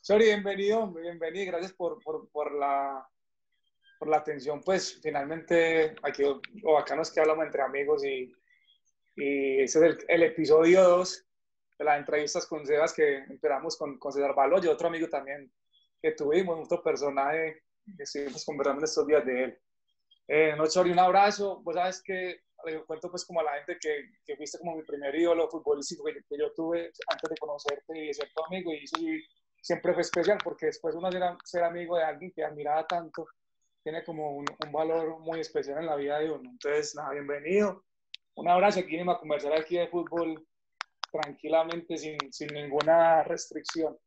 Sorry, bienvenido, bienvenido, gracias por la atención. Pues finalmente aquí lo bacano es que hablamos entre amigos y ese es el episodio 2 de las entrevistas con Sebas que esperamos con César Baloy, otro amigo también que tuvimos, otro personaje que estuvimos conversando en estos días de él. No, Chori, un abrazo. Vos sabes que le cuento pues como a la gente que fuiste como mi primer ídolo futbolístico que yo tuve antes de conocerte y de ser tu amigo, y eso siempre fue especial porque después uno ser amigo de alguien que admiraba tanto tiene como un valor muy especial en la vida de uno. Entonces, nada, bienvenido. Un abrazo, aquí venimos a conversar aquí de fútbol tranquilamente, sin ninguna restricción.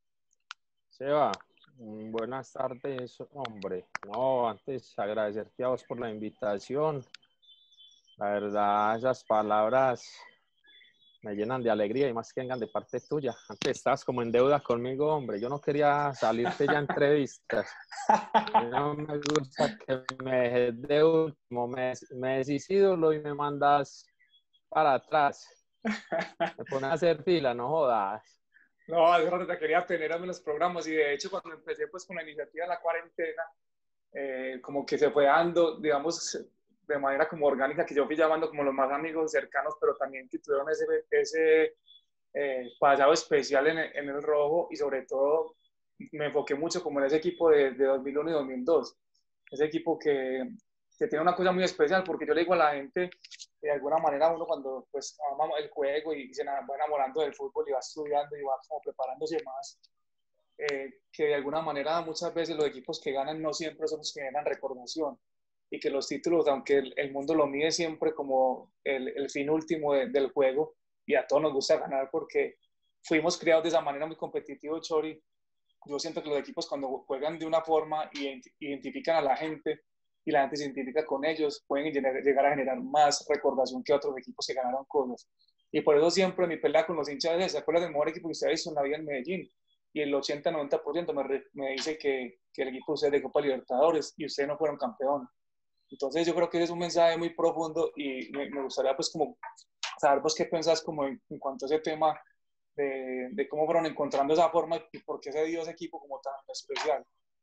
Seba, buenas tardes, hombre. No, antes agradecerte a vos por la invitación. La verdad, esas palabras me llenan de alegría y más que vengan de parte tuya. Antes estabas como en deuda conmigo, hombre. Yo no quería salirte ya a entrevistas. No me gusta que me dejes de último. Me decís ídolo y me mandas para atrás. Me pones a hacer fila, no jodas. No, hace rato te quería tener en los programas, y de hecho cuando empecé pues con la iniciativa de la cuarentena, como que se fue dando, digamos, de manera como orgánica, que yo fui llamando como los más amigos cercanos, pero también que tuvieron ese pasado especial en el rojo, y sobre todo me enfoqué mucho como en ese equipo de 2001 y 2002, ese equipo que tiene una cosa muy especial, porque yo le digo a la gente, de alguna manera uno cuando pues ama el juego y se va enamorando del fútbol y va estudiando y va como preparándose más, que de alguna manera muchas veces los equipos que ganan no siempre son los que generan recordación, y que los títulos, aunque el mundo lo mide siempre como el fin último del juego, y a todos nos gusta ganar porque fuimos criados de esa manera muy competitiva, Chori. Yo siento que los equipos cuando juegan de una forma y identifican a la gente y la gente se identifica con ellos, pueden llegar a generar más recordación que otros equipos que ganaron cosas. Y por eso siempre mi pelea con los hinchas es: ¿se acuerdan del mejor equipo que ustedes hizo en la vida en Medellín? Y el 80-90% me dice que el equipo de ustedes de Copa Libertadores y ustedes no fueron campeones. Entonces yo creo que ese es un mensaje muy profundo, y me gustaría pues como saber vos qué pensás como en cuanto a ese tema de cómo fueron encontrando esa forma y por qué se dio ese equipo como tan especial.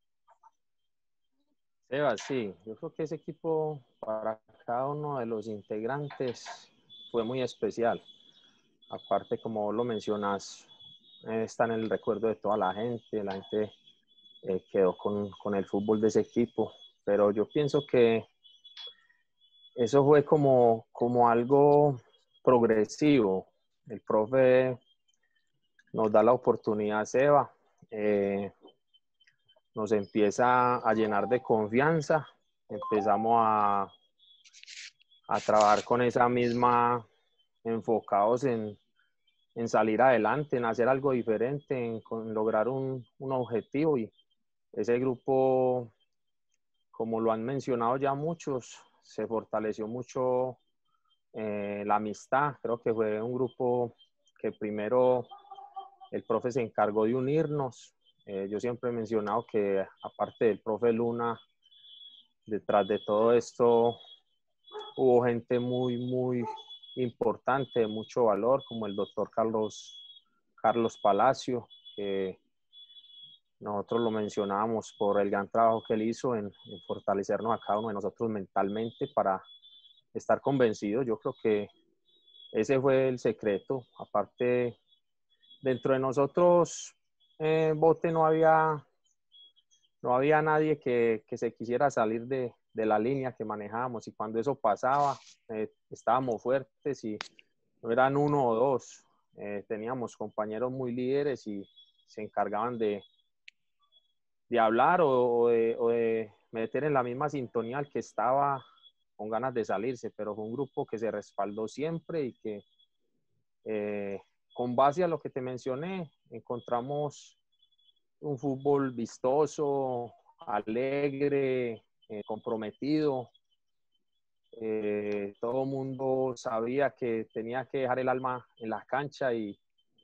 Seba, sí, yo creo que ese equipo para cada uno de los integrantes fue muy especial. Aparte, como lo mencionas, está en el recuerdo de toda la gente quedó con el fútbol de ese equipo, pero yo pienso que eso fue como algo progresivo. El profe nos da la oportunidad, Seba, nos empieza a llenar de confianza, empezamos a trabajar con esa misma, enfocados en salir adelante, en hacer algo diferente, en lograr un objetivo. Y ese grupo, como lo han mencionado ya muchos, se fortaleció mucho la amistad. Creo que fue un grupo que primero el profe se encargó de unirnos. Yo siempre he mencionado que aparte del profe Luna, detrás de todo esto hubo gente muy, muy importante, de mucho valor, como el doctor Carlos Palacio, que nosotros lo mencionábamos por el gran trabajo que él hizo en fortalecernos a cada uno de nosotros mentalmente para estar convencidos. Yo creo que ese fue el secreto. Aparte, dentro de nosotros, Bote, no había nadie que se quisiera salir de la línea que manejábamos, y cuando eso pasaba, estábamos fuertes y no eran uno o dos. Teníamos compañeros muy líderes y se encargaban de hablar o de meter en la misma sintonía al que estaba con ganas de salirse, pero fue un grupo que se respaldó siempre y que con base a lo que te mencioné, encontramos un fútbol vistoso, alegre, comprometido. Todo el mundo sabía que tenía que dejar el alma en la cancha y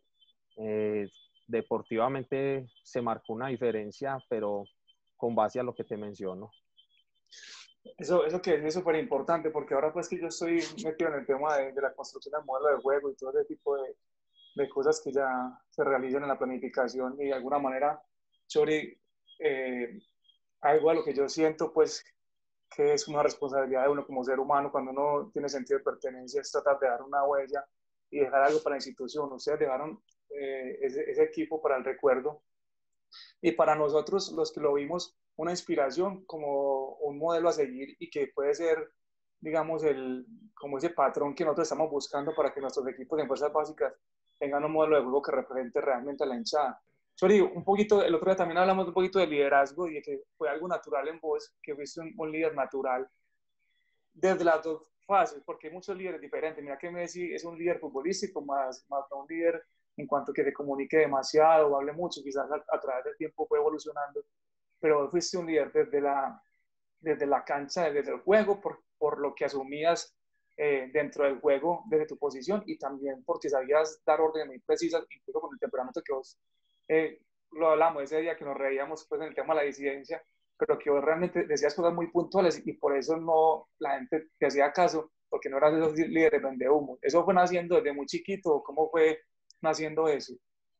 deportivamente se marcó una diferencia, pero con base a lo que te menciono. Eso que es súper importante, porque ahora pues que yo estoy metido en el tema de la construcción del modelo de juego y todo ese tipo de cosas que ya se realizan en la planificación, y de alguna manera Chori, algo a lo que yo siento, pues, que es una responsabilidad de uno como ser humano cuando uno tiene sentido de pertenencia, es tratar de dar una huella y dejar algo para la institución. Ustedes dejaron ese equipo para el recuerdo y para nosotros, los que lo vimos, una inspiración como un modelo a seguir y que puede ser, digamos, como ese patrón que nosotros estamos buscando para que nuestros equipos en fuerzas básicas tengan un modelo de juego que represente realmente a la hinchada. Chori, un poquito, el otro día también hablamos un poquito de liderazgo y de que fue algo natural en vos, que fuiste un líder natural desde las dos fases, porque hay muchos líderes diferentes. Mira que Messi es un líder futbolístico, más no un líder en cuanto que se comunique demasiado o hable mucho, quizás a través del tiempo fue evolucionando, pero fuiste un líder desde la cancha, desde el juego, por lo que asumías dentro del juego, desde tu posición, y también porque sabías dar órdenes muy precisas, incluso con el temperamento que vos, lo hablamos ese día que nos reíamos pues, en el tema de la disidencia, pero que vos realmente decías cosas muy puntuales y por eso no la gente te hacía caso, porque no eras de esos líderes vende humo. ¿Eso fue naciendo desde muy chiquito? ¿Cómo fue naciendo eso?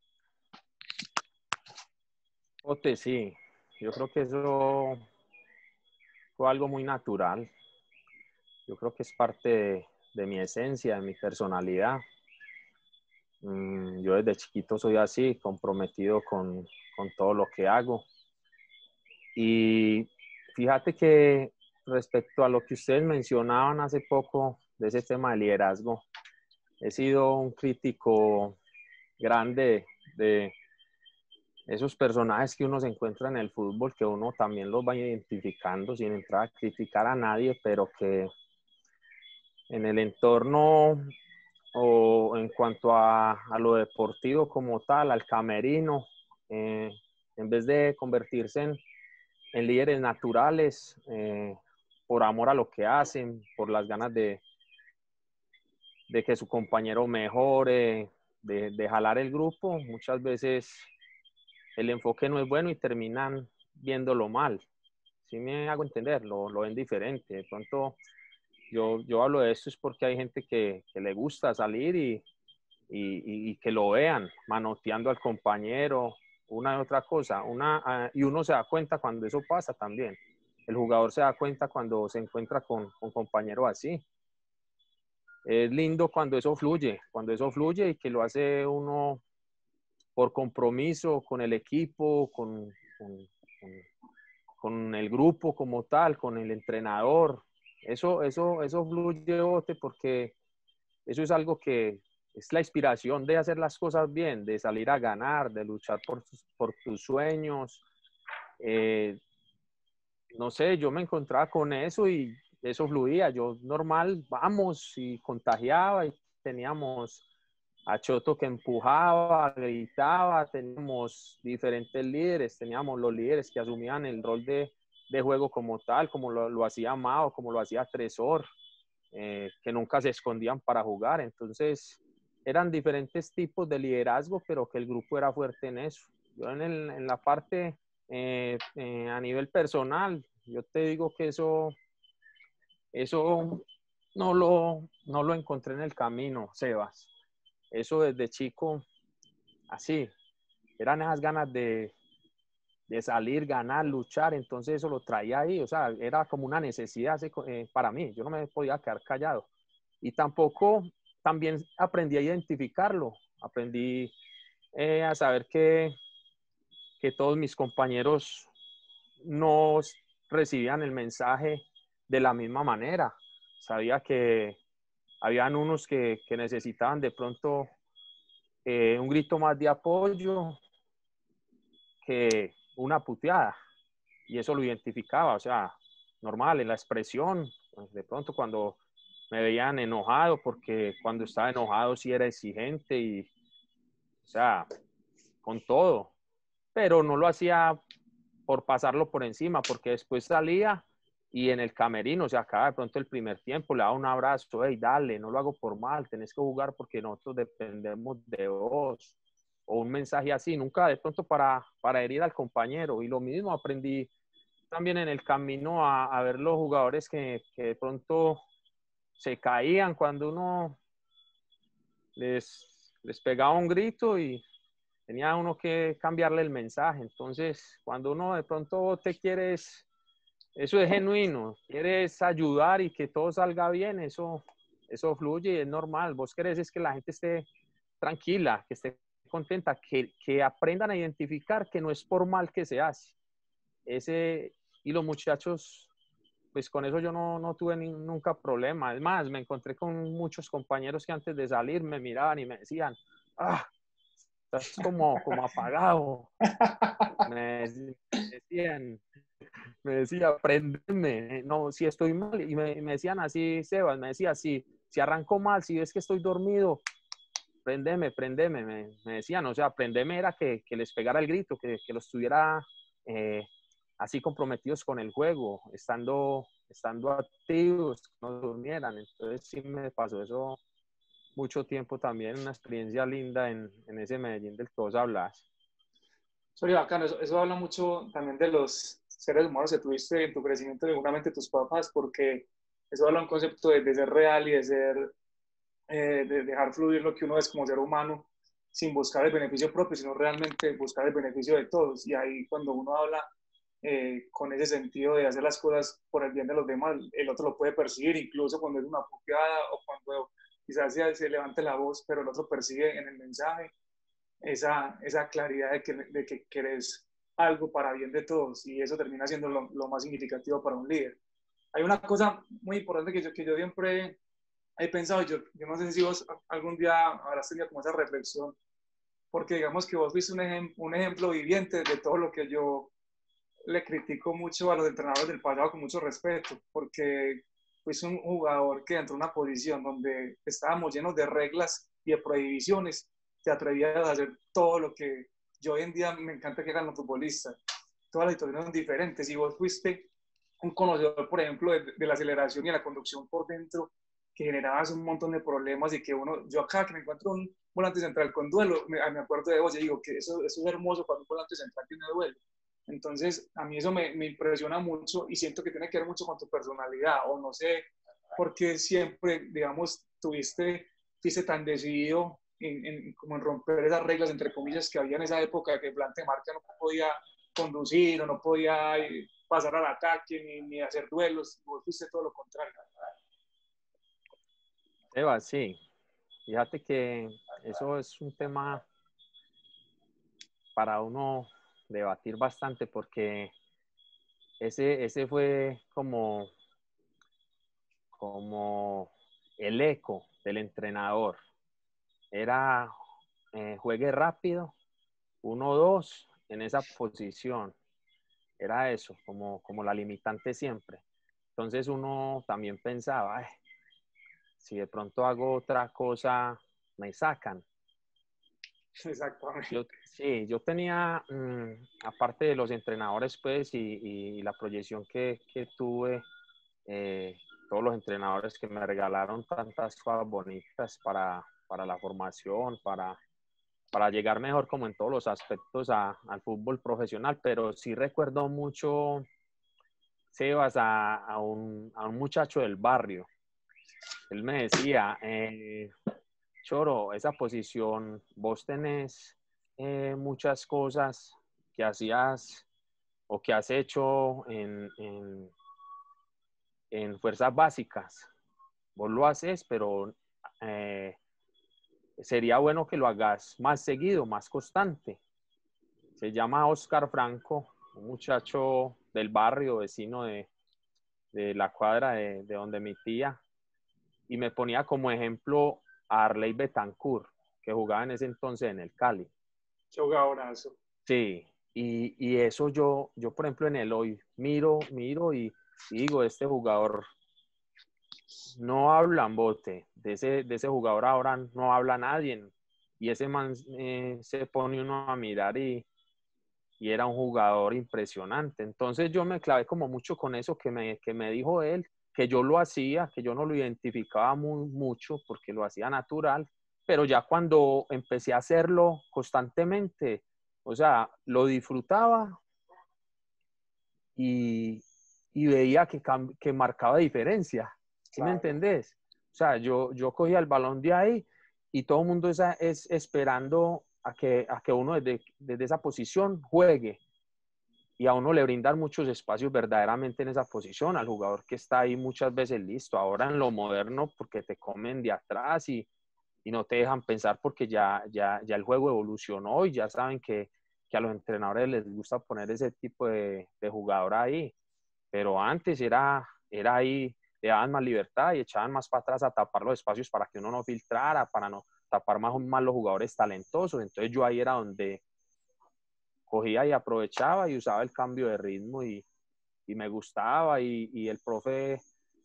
Ote, sí, yo creo que eso fue algo muy natural. Yo creo que es parte de mi esencia, de mi personalidad. Yo desde chiquito soy así, comprometido con todo lo que hago. Y fíjate que respecto a lo que ustedes mencionaban hace poco de ese tema de liderazgo, he sido un crítico grande de esos personajes que uno se encuentra en el fútbol, que uno también los va identificando sin entrar a criticar a nadie, pero que en el entorno o en cuanto a lo deportivo como tal, al camerino, en vez de convertirse en líderes naturales, por amor a lo que hacen, por las ganas de que su compañero mejore, de jalar el grupo, muchas veces el enfoque no es bueno y terminan viéndolo mal. Si me hago entender, lo ven diferente. De pronto, yo hablo de esto es porque hay gente que le gusta salir y que lo vean manoteando al compañero, una y otra cosa. Y uno se da cuenta cuando eso pasa también. El jugador se da cuenta cuando se encuentra con compañeros así. Es lindo cuando eso fluye y que lo hace uno por compromiso con el equipo, con el grupo como tal, con el entrenador. Eso fluye bote porque eso es algo que es la inspiración de hacer las cosas bien, de salir a ganar, de luchar por tus sueños. No sé, yo me encontraba con eso y eso fluía. Yo normal, vamos, y contagiaba y teníamos a Choto que empujaba, gritaba, teníamos diferentes líderes, teníamos los líderes que asumían el rol de juego como tal, como lo hacía Mao, como lo hacía Tresor, que nunca se escondían para jugar. Entonces, eran diferentes tipos de liderazgo, pero que el grupo era fuerte en eso. Yo en la parte a nivel personal, yo te digo que eso no lo encontré en el camino, Sebas. Eso desde chico, así, eran esas ganas de salir, ganar, luchar, entonces eso lo traía ahí, o sea, era como una necesidad para mí, yo no me podía quedar callado. Y tampoco, también aprendí a identificarlo, aprendí a saber que todos mis compañeros no recibían el mensaje de la misma manera. Sabía que habían unos que necesitaban de pronto un grito más de apoyo que una puteada. Y eso lo identificaba, o sea, normal, en la expresión, pues de pronto cuando me veían enojado, porque cuando estaba enojado sí era exigente y, o sea, con todo, pero no lo hacía por pasarlo por encima, porque después salía y en el camerino se acaba de pronto el primer tiempo, le daba un abrazo, hey, dale, no lo hago por mal, tenés que jugar porque nosotros dependemos de vos, o un mensaje así, nunca de pronto para herir al compañero. Y lo mismo aprendí también en el camino a ver los jugadores que de pronto se caían cuando uno les pegaba un grito y tenía uno que cambiarle el mensaje. Entonces, cuando uno de pronto te quieres, eso es genuino, quieres ayudar y que todo salga bien, eso fluye y es normal. Vos querés es que la gente esté tranquila, que esté contenta, que aprendan a identificar que no es por mal que se hace. Y los muchachos, pues con eso yo no tuve nunca problema. Es más, me encontré con muchos compañeros que antes de salir me miraban y me decían, estás como apagado. Me decían, apréndeme, no, si estoy mal. Y me decían así, Sebas, me decía, si arranco mal, si ves que estoy dormido, prendeme, me decían, o sea, prendeme era que les pegara el grito, que los tuviera así comprometidos con el juego, estando activos, no durmieran. Entonces sí me pasó eso mucho tiempo también, una experiencia linda en ese Medellín del que vos hablas. Soy bacano, eso habla mucho también de los seres humanos que tuviste en tu crecimiento, seguramente tus papás, porque eso habla un concepto de ser real y de ser, de dejar fluir lo que uno es como ser humano, sin buscar el beneficio propio, sino realmente buscar el beneficio de todos. Y ahí cuando uno habla con ese sentido de hacer las cosas por el bien de los demás, el otro lo puede percibir, incluso cuando es una puteada o cuando quizás se levante la voz, pero el otro percibe en el mensaje esa claridad de que querés algo para bien de todos, y eso termina siendo lo más significativo para un líder. Hay una cosa muy importante que yo siempre he pensado, yo no sé si vos algún día habrás tenido como esa reflexión, porque digamos que vos fuiste un ejemplo viviente de todo lo que yo le critico mucho a los entrenadores del pasado con mucho respeto, porque fuiste un jugador que entró en una posición donde estábamos llenos de reglas y de prohibiciones, te atrevías a hacer todo lo que yo hoy en día me encanta que hagan los futbolistas. Todas las situaciones son diferentes. Y vos fuiste un conocedor, por ejemplo, de la aceleración y la conducción por dentro, que generabas un montón de problemas y que yo acá que me encuentro un volante central con duelo, me acuerdo de vos y digo que eso es hermoso cuando un volante central tiene duelo. Entonces, a mí eso me impresiona mucho y siento que tiene que ver mucho con tu personalidad, o no sé por qué siempre, digamos, fuiste tan decidido como en romper esas reglas, entre comillas, que había en esa época, que Plante Marca no podía conducir o no podía pasar al ataque ni hacer duelos. Vos fuiste todo lo contrario. Eva, sí. Fíjate que eso es un tema para uno debatir bastante, porque ese fue como el eco del entrenador. Era juegue rápido, 1-2 en esa posición. Era eso, como la limitante siempre. Entonces uno también pensaba, si de pronto hago otra cosa, me sacan. Exactamente. Yo tenía, aparte de los entrenadores, pues, y la proyección que tuve, todos los entrenadores que me regalaron tantas cosas bonitas para la formación, para llegar mejor como en todos los aspectos al fútbol profesional, pero sí recuerdo mucho, Sebas, a un muchacho del barrio. Él me decía, Choro, esa posición, vos tenés muchas cosas que hacías o que has hecho en fuerzas básicas. Vos lo haces, pero sería bueno que lo hagas más seguido, más constante. Se llama Oscar Franco, un muchacho del barrio, vecino de la cuadra de donde mi tía, y me ponía como ejemplo a Arley Betancourt, que jugaba en ese entonces en el Cali. Qué jugadorazo. Sí, y eso yo, por ejemplo, en el hoy miro y digo, este jugador no hablan bote, de ese jugador ahora no habla nadie, y ese man se pone uno a mirar y era un jugador impresionante. Entonces yo me clavé como mucho con eso que me dijo él, que yo lo hacía, que yo no lo identificaba mucho porque lo hacía natural, pero ya cuando empecé a hacerlo constantemente, o sea, lo disfrutaba y veía que marcaba diferencia. ¿Sí me Claro. entendés? O sea, yo cogía el balón de ahí y todo el mundo es esperando a que uno desde esa posición juegue y a uno le brindan muchos espacios verdaderamente en esa posición, al jugador que está ahí muchas veces listo. Ahora en lo moderno, porque te comen de atrás y no te dejan pensar porque ya el juego evolucionó y ya saben que a los entrenadores les gusta poner ese tipo de jugador ahí. Pero antes era ahí, le daban más libertad y echaban más para atrás a tapar los espacios para que uno no filtrara, para no tapar más los jugadores talentosos. Entonces yo ahí era donde cogía y aprovechaba y usaba el cambio de ritmo y me gustaba y el profe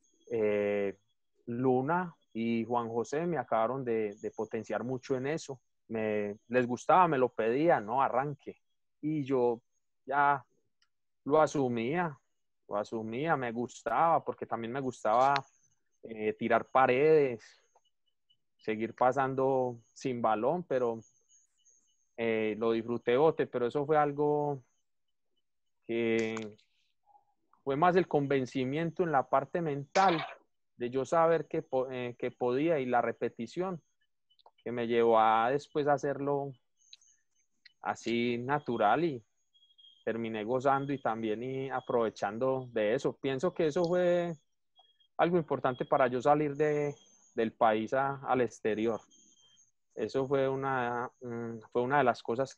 Luna y Juan José me acabaron de potenciar mucho en eso. Les gustaba, me lo pedían, ¿no? Arranque. Y yo ya lo asumía, me gustaba, porque también me gustaba tirar paredes, seguir pasando sin balón, pero lo disfruté bote, pero eso fue algo que fue más el convencimiento en la parte mental de yo saber que podía y la repetición que me llevó a después hacerlo así natural y terminé gozando y también y aprovechando de eso. Pienso que eso fue algo importante para yo salir del país al exterior. Eso fue una de las cosas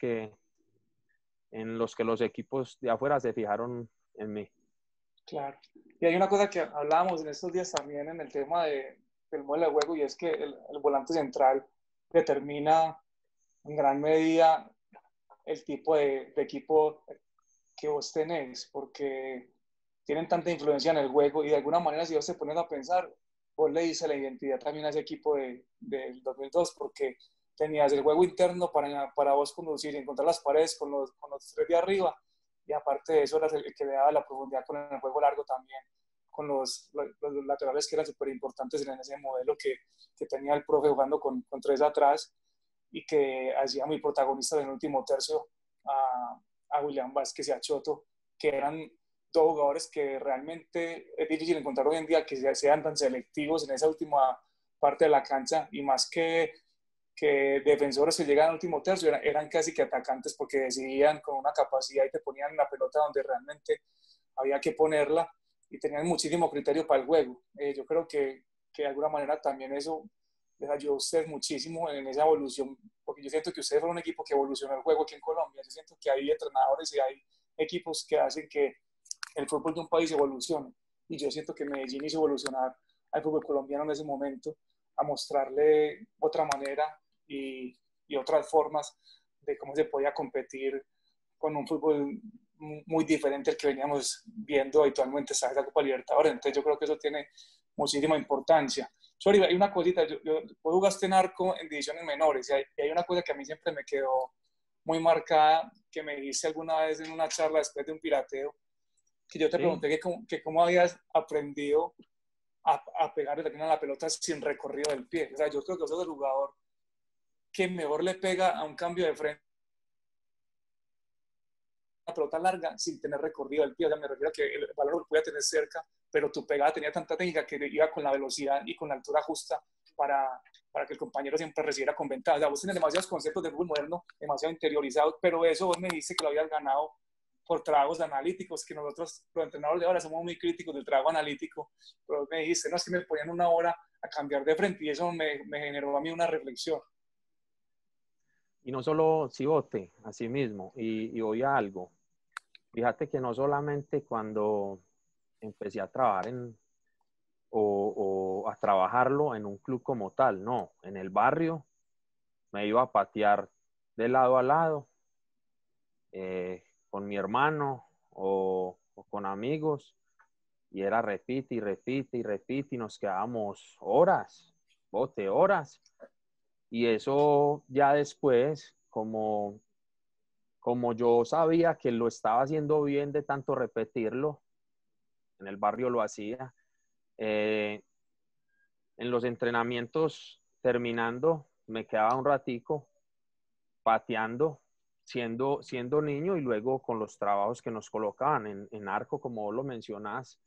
en los que los equipos de afuera se fijaron en mí. Claro. Y hay una cosa que hablábamos en estos días también en el tema del modelo de juego, y es que el volante central determina en gran medida el tipo de equipo que vos tenés, porque tienen tanta influencia en el juego y de alguna manera si vos te pones a pensar, vos le dices la identidad también a ese equipo del 2002, porque tenías el juego interno para vos conducir y encontrar las paredes con los tres de arriba, y aparte de eso eras el que le daba la profundidad con el juego largo también, con los laterales que eran súper importantes en ese modelo que tenía el profe jugando con tres atrás y que hacía muy protagonista en el último tercio a William Vázquez y a Choto, que eran dos jugadores que realmente es difícil encontrar hoy en día que sean tan selectivos en esa última parte de la cancha, y más que defensores que llegan al último tercio eran casi que atacantes porque decidían con una capacidad y te ponían la pelota donde realmente había que ponerla y tenían muchísimo criterio para el juego. Yo creo que de alguna manera también eso les ayudó a ustedes muchísimo en esa evolución, porque yo siento que ustedes fueron un equipo que evolucionó el juego aquí en Colombia. Yo siento que hay entrenadores y hay equipos que hacen que el fútbol de un país evolucione, y yo siento que Medellín hizo evolucionar al fútbol colombiano en ese momento, a mostrarle otra manera y otras formas de cómo se podía competir con un fútbol muy diferente al que veníamos viendo habitualmente en la Copa Libertadores. Entonces yo creo que eso tiene muchísima importancia. Sorry, hay una cosita, vos jugaste en arco en divisiones menores, y hay una cosa que a mí siempre me quedó muy marcada, que me dijiste alguna vez en una charla después de un pirateo, que yo te ¿Sí? pregunté que cómo habías aprendido a pegarle también a la pelota sin recorrido del pie. O sea, yo creo que sos el jugador que mejor le pega a un cambio de frente una pelota larga sin tener recorrido del pie. O sea, me refiero a que el balón lo podía tener cerca, pero tu pegada tenía tanta técnica que iba con la velocidad y con la altura justa para que el compañero siempre recibiera con ventaja. O sea, vos tenés demasiados conceptos de fútbol moderno, demasiado interiorizados, pero eso vos me dijiste que lo habías ganado por trabajos analíticos, que nosotros, los entrenadores de ahora, somos muy críticos del trabajo analítico, pero me dijiste, no, es que me ponían una hora a cambiar de frente, y eso me generó a mí una reflexión. Y no solo Cibote, así mismo, y voy a algo. Fíjate que no solamente cuando empecé a trabajar o a trabajarlo en un club como tal, no, en el barrio me iba a patear de lado a lado con mi hermano o con amigos y era repite y repite y repite y nos quedábamos horas, bote, horas. Y eso ya después, como yo sabía que lo estaba haciendo bien de tanto repetirlo, en el barrio lo hacía, en los entrenamientos terminando, me quedaba un ratico pateando, siendo niño y luego con los trabajos que nos colocaban en arco, como vos lo mencionás,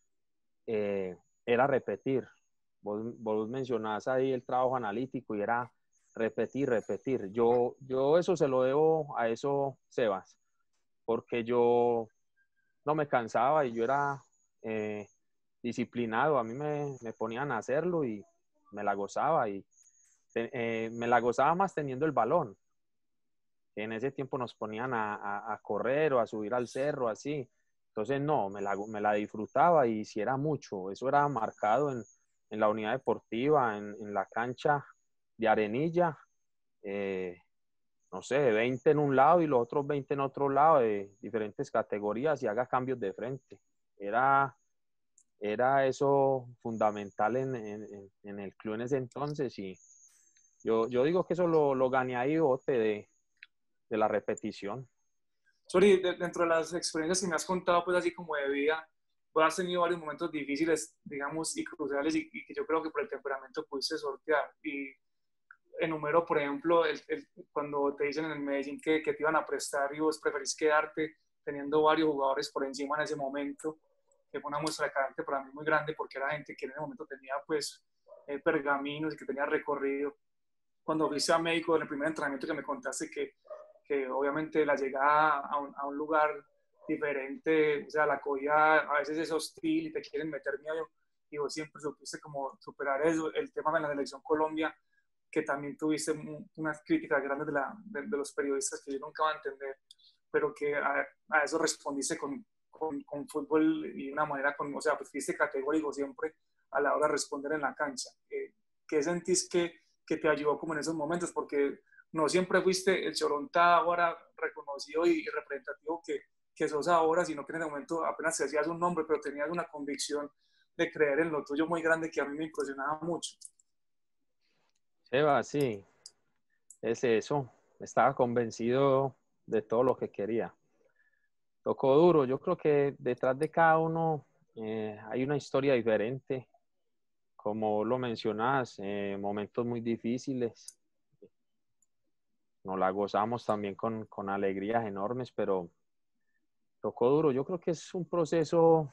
era repetir. Vos mencionás ahí el trabajo analítico y era repetir. Yo eso se lo debo a eso, Sebas, porque yo no me cansaba y yo era disciplinado. A mí me ponían a hacerlo y me la gozaba y me la gozaba más teniendo el balón. En ese tiempo nos ponían a correr o a subir al cerro, así. Entonces, no, me la disfrutaba y si era mucho. Eso era marcado en la unidad deportiva, en la cancha de arenilla. No sé, 20 en un lado y los otros 20 en otro lado, de diferentes categorías y haga cambios de frente. Era eso fundamental en el club en ese entonces y yo digo que eso lo gané ahí, bote, de la repetición. Sorry, dentro de las experiencias que me has contado, pues así como de vida, pues has tenido varios momentos difíciles, digamos, y cruciales, y que yo creo que por el temperamento pudiste sortear. Y enumero, por ejemplo, cuando te dicen en el Medellín que te iban a prestar y vos preferís quedarte teniendo varios jugadores por encima en ese momento, que fue una muestra de carácter para mí muy grande, porque era gente que en ese momento tenía, pues, pergaminos y que tenía recorrido. Cuando fuiste a México, en el primer entrenamiento que me contaste que obviamente la llegada a un lugar diferente, o sea, la acogida a veces es hostil y te quieren meter miedo, y vos siempre supiste como superar eso. El tema de la selección Colombia, que también tuviste unas críticas grandes de los periodistas que yo nunca voy a entender, pero que a eso respondiste con fútbol y una manera, o sea, pues fuiste categórico siempre a la hora de responder en la cancha. ¿Qué sentís que te ayudó como en esos momentos? Porque no siempre fuiste el Choronta ahora reconocido y representativo que sos ahora, sino que en ese momento apenas te hacías un nombre, pero tenías una convicción de creer en lo tuyo muy grande que a mí me impresionaba mucho. Seba, sí, es eso. Estaba convencido de todo lo que quería. Tocó duro. Yo creo que detrás de cada uno hay una historia diferente. Como lo mencionas, momentos muy difíciles. Nos la gozamos también con alegrías enormes, pero tocó duro. Yo creo que es un proceso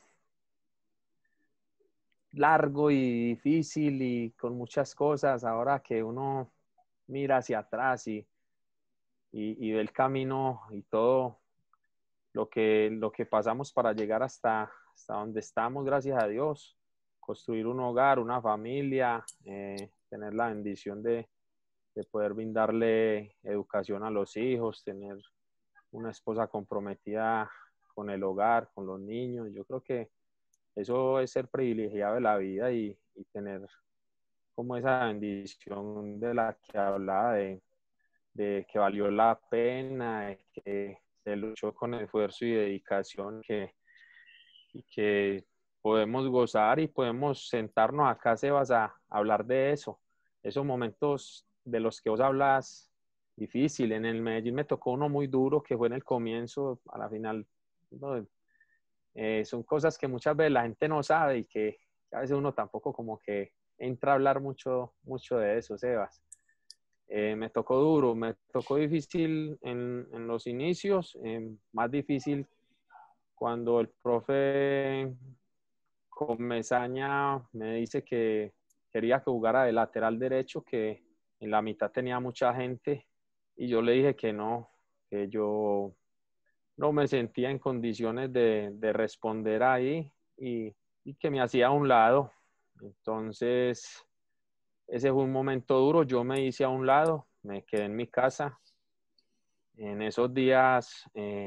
largo y difícil y con muchas cosas. Ahora que uno mira hacia atrás y ve el camino y todo lo que pasamos para llegar hasta donde estamos, gracias a Dios, construir un hogar, una familia, tener la bendición de poder brindarle educación a los hijos, tener una esposa comprometida con el hogar, con los niños. Yo creo que eso es ser privilegiado de la vida y tener como esa bendición de la que hablaba, de que valió la pena, de que se luchó con esfuerzo y dedicación, y que podemos gozar y podemos sentarnos acá, Sebas, a hablar de eso. Esos momentos de los que vos hablas, difícil. En el Medellín me tocó uno muy duro, que fue en el comienzo, a la final. ¿No? Son cosas que muchas veces la gente no sabe y que a veces uno tampoco como que entra a hablar mucho de eso, Sebas. Me tocó duro, me tocó difícil en los inicios, más difícil cuando el profe Comesaña me dice que quería que jugara de lateral derecho, que en la mitad tenía mucha gente y yo le dije que no, que yo no me sentía en condiciones de responder ahí y que me hacía a un lado. Entonces, ese fue un momento duro, yo me hice a un lado, me quedé en mi casa. En esos días,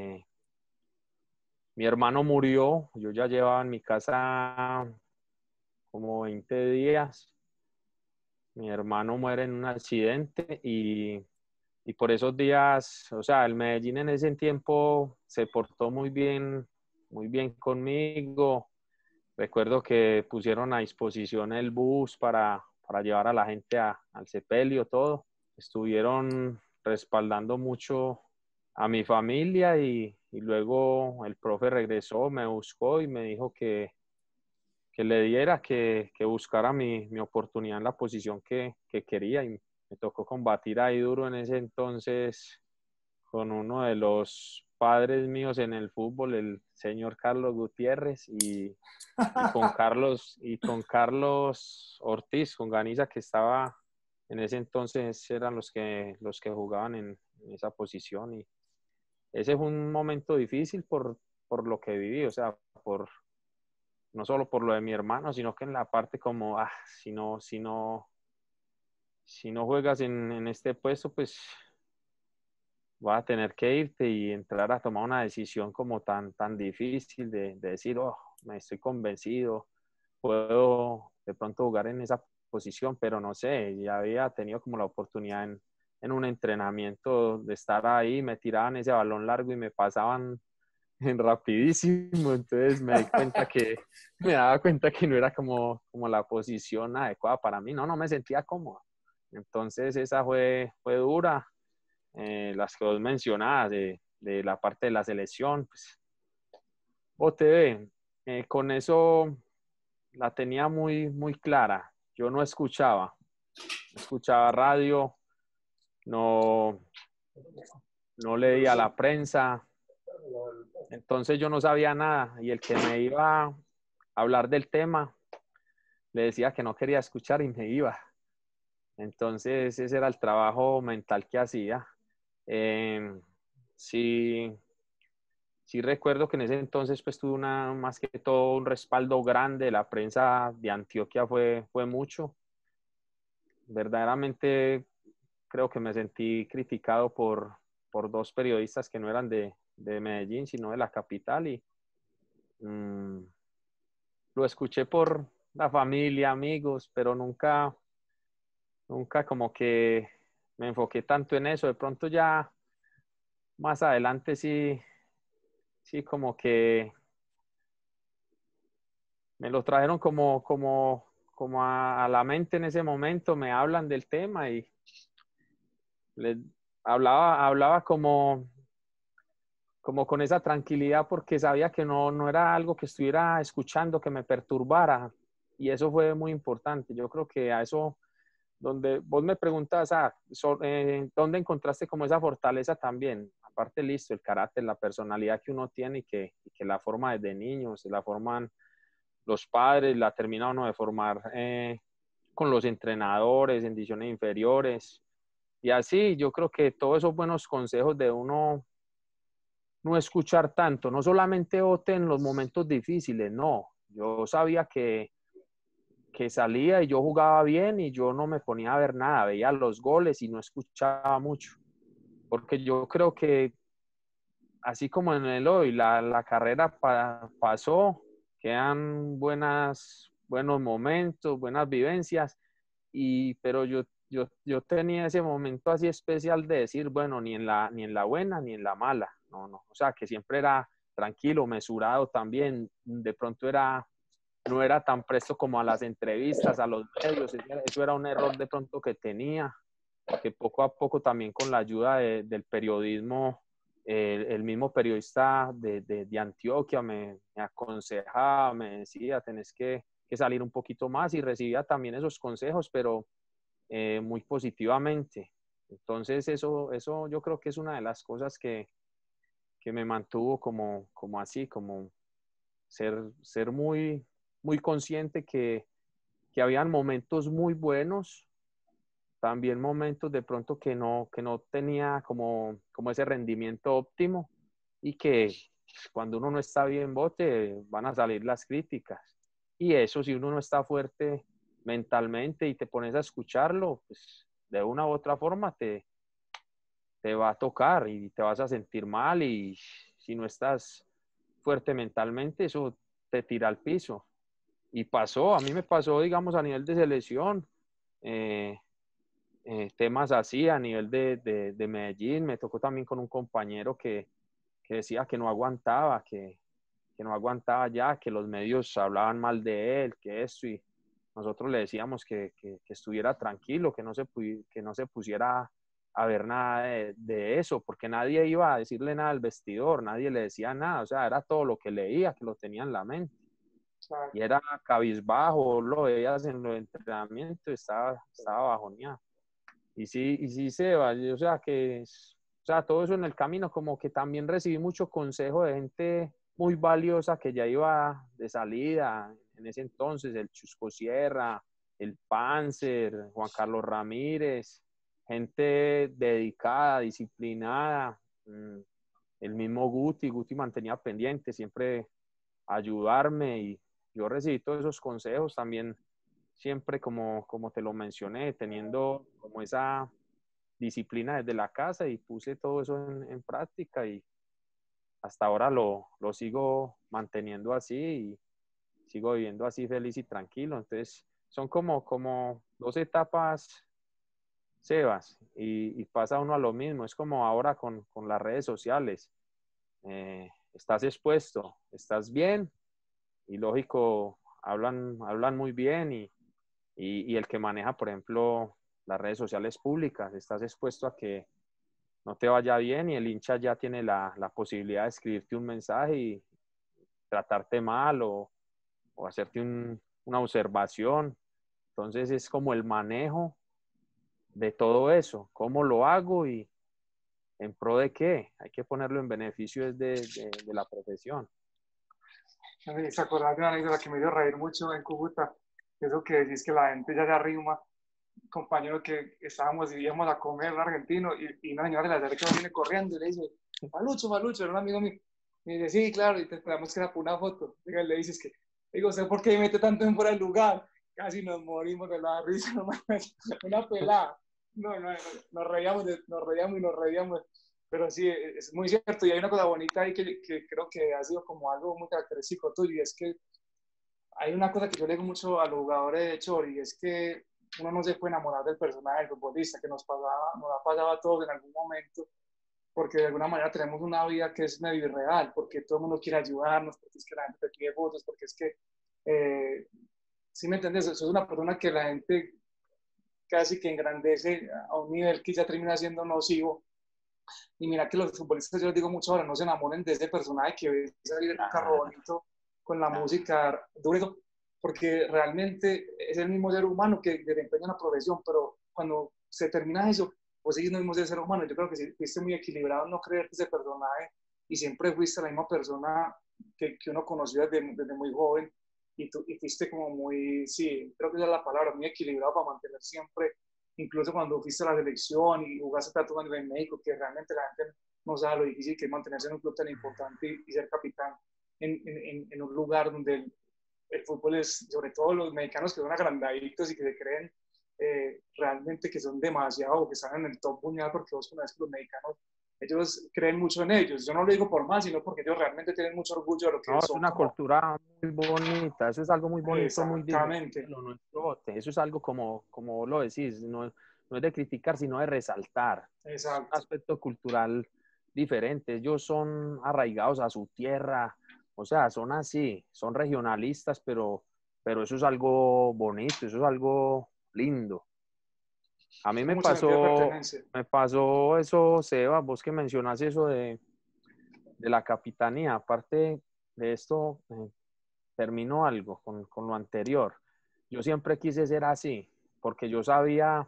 mi hermano murió, yo ya llevaba en mi casa como 20 días. Mi hermano muere en un accidente y por esos días, o sea, el Medellín en ese tiempo se portó muy bien conmigo. Recuerdo que pusieron a disposición el bus para llevar a la gente al sepelio, todo. Estuvieron respaldando mucho a mi familia y luego el profe regresó, me buscó y me dijo que le diera, que buscara mi oportunidad en la posición que quería y me tocó combatir ahí duro en ese entonces con uno de los padres míos en el fútbol, el señor Carlos Gutiérrez y con Carlos Ortiz, con Ganiza, que estaba en ese entonces eran los que jugaban en esa posición y ese fue un momento difícil por lo que viví, o sea, no solo por lo de mi hermano, sino que en la parte como, si no juegas en este puesto, pues vas a tener que irte y entrar a tomar una decisión como tan difícil de decir, oh, me estoy convencido, puedo de pronto jugar en esa posición, pero no sé, ya había tenido como la oportunidad en un entrenamiento de estar ahí, me tiraban ese balón largo y me pasaban en rapidísimo, entonces me daba cuenta que no era como la posición adecuada para mí, no me sentía cómodo. Entonces esa fue dura, las que vos mencionabas de la parte de la selección, pues, OTV, con eso la tenía muy clara. Yo no escuchaba radio, no, no leía la prensa, entonces yo no sabía nada y el que me iba a hablar del tema le decía que no quería escuchar y me iba. Entonces ese era el trabajo mental que hacía. Sí, sí recuerdo que en ese entonces pues tuve más que todo un respaldo grande, la prensa de Antioquia fue mucho. Verdaderamente creo que me sentí criticado por dos periodistas que no eran de Medellín, sino de la capital y mmm, lo escuché por la familia, amigos, pero nunca como que me enfoqué tanto en eso. De pronto ya más adelante sí como que me lo trajeron como a la mente en ese momento, me hablan del tema y les hablaba como con esa tranquilidad porque sabía que no era algo que estuviera escuchando que me perturbara y eso fue muy importante. Yo creo que a eso, donde vos me preguntas, ¿dónde encontraste como esa fortaleza también? Aparte, listo, el carácter, la personalidad que uno tiene y que la forma desde niños, la forman los padres, la termina uno de formar con los entrenadores en divisiones inferiores. Y así, yo creo que todos esos buenos consejos de uno no escuchar tanto, no solamente Ote en los momentos difíciles, no. Yo sabía que salía y yo jugaba bien y yo no me ponía a ver nada, veía los goles y no escuchaba mucho. Porque yo creo que así como en el hoy, la carrera pasó, quedan buenos momentos, buenas vivencias, pero yo tenía ese momento así especial de decir, bueno, ni en la buena ni en la mala, no, o sea, que siempre era tranquilo, mesurado también, de pronto no era tan presto como a las entrevistas, a los medios, eso era un error de pronto que tenía, que poco a poco también con la ayuda del periodismo, el mismo periodista de Antioquia me aconsejaba, me decía, tenés que salir un poquito más y recibía también esos consejos, pero muy positivamente. Entonces eso yo creo que es una de las cosas que me mantuvo como así, como ser muy consciente que habían momentos muy buenos, también momentos de pronto que no tenía como ese rendimiento óptimo y que cuando uno no está bien bote van a salir las críticas. Y eso si uno no está fuerte mentalmente y te pones a escucharlo, pues de una u otra forma te va a tocar y te vas a sentir mal y si no estás fuerte mentalmente, eso te tira al piso. Y pasó, a mí me pasó, digamos, a nivel de selección, eh, temas así, a nivel de Medellín, me tocó también con un compañero que decía que no aguantaba, que no aguantaba ya, que los medios hablaban mal de él, que eso, y nosotros le decíamos que estuviera tranquilo, que no se pusiera a ver nada de eso, porque nadie iba a decirle nada al vestidor, nadie le decía nada, o sea, era todo lo que leía, que lo tenía en la mente. Y era cabizbajo, lo veías en los entrenamientos, estaba bajoneado. Y sí, Seba, o sea, todo eso en el camino, como que también recibí mucho consejo de gente muy valiosa que ya iba de salida en ese entonces, el Chusco Sierra, el Panzer, Juan Carlos Ramírez, gente dedicada, disciplinada, el mismo Guti mantenía pendiente, siempre ayudarme y yo recibí todos esos consejos también, siempre como te lo mencioné, teniendo como esa disciplina desde la casa y puse todo eso en práctica y hasta ahora lo sigo manteniendo así y sigo viviendo así feliz y tranquilo. Entonces, son como dos etapas, Sebas, y pasa uno a lo mismo. Es como ahora con las redes sociales. Estás expuesto, estás bien y lógico, hablan muy bien y el que maneja, por ejemplo, las redes sociales públicas, estás expuesto a que no te vaya bien y el hincha ya tiene la posibilidad de escribirte un mensaje y tratarte mal o hacerte una observación. Entonces es como el manejo de todo eso, cómo lo hago y en pro de qué. Hay que ponerlo en beneficio de la profesión. ¿Se acordás de una anécdota que me dio reír mucho en Cúcuta? Eso que decís que la gente ya se arrima, compañero que estábamos y íbamos a comer un argentino y una señora de la cerca viene corriendo y le dice, Malucho, era un amigo mío. Y dice, sí, claro, y te esperamos que era por una foto. Y le dices que, digo, ¿usted por qué mete tanto en fuera del lugar? Casi nos morimos de la risa, una pelada. No, nos reíamos. Pero sí, es muy cierto. Y hay una cosa bonita ahí que creo que ha sido como algo muy característico tuyo, y es que hay una cosa que yo le digo mucho a los jugadores de Chori, y es que uno no se puede enamorar del personaje del futbolista, que nos ha pasado a todos en algún momento, porque de alguna manera tenemos una vida que es medio irreal, porque todo el mundo quiere ayudarnos, porque es que la gente te pide fotos, porque es que, ¿sí me entiendes? Sos una persona que la gente casi que engrandece a un nivel que ya termina siendo nocivo. Y mira que los futbolistas, yo les digo mucho ahora, no se enamoren de ese personaje que ve salir en un carro bonito con la música duro, porque realmente es el mismo ser humano que desempeña una profesión, pero cuando se termina eso, vos seguís el mismo ser humano. Yo creo que si fuiste muy equilibrado en no creerte ese personaje y siempre fuiste la misma persona que uno conoció desde muy joven y fuiste como muy, sí, creo que esa es la palabra, muy equilibrado para mantener siempre, incluso cuando fuiste a la selección y jugaste tantos años en México, que realmente la gente no sabe lo difícil que es mantenerse en un club tan importante y ser capitán en un lugar donde el fútbol es, sobre todo los mexicanos que son agrandaditos y que se creen realmente que son demasiado, que están en el top mundial, porque vos conoces que los mexicanos, ellos creen mucho en ellos. Yo no lo digo por más, sino porque ellos realmente tienen mucho orgullo de lo que No, es son una como... cultura muy bonita, eso es algo muy bonito, muy diferente Exactamente. de lo nuestro. Eso es algo como vos lo decís, no es de criticar, sino de resaltar. Es un Exacto. aspecto cultural diferente. Ellos son arraigados a su tierra, o sea, son así, son regionalistas, pero eso es algo bonito, eso es algo lindo. A mí Tiene mucho sentido de pertenencia. me pasó eso, Seba, vos que mencionas eso de la capitanía, aparte de esto, termino algo con lo anterior. Yo siempre quise ser así, porque yo sabía,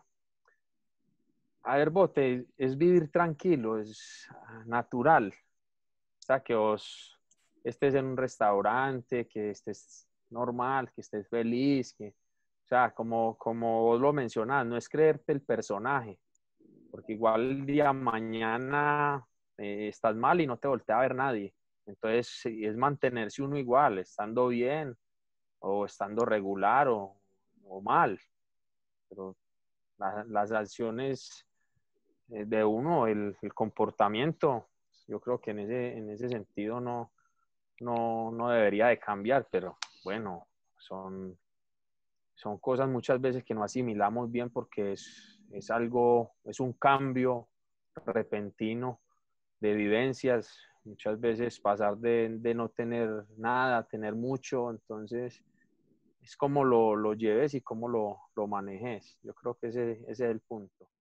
a ver, Bote, es vivir tranquilo, es natural. O sea, que vos estés en un restaurante, que estés normal, que estés feliz, o sea, como vos lo mencionás, no es creerte el personaje, porque igual el día mañana estás mal y no te voltea a ver nadie. Entonces, sí, es mantenerse uno igual, estando bien o estando regular o mal. Pero las acciones de uno, el comportamiento, yo creo que en ese sentido no debería de cambiar, pero bueno, son cosas muchas veces que no asimilamos bien porque es algo, es un cambio repentino de vivencias, muchas veces pasar de no tener nada a tener mucho, entonces es como lo lleves y cómo lo manejes. Yo creo que ese es el punto.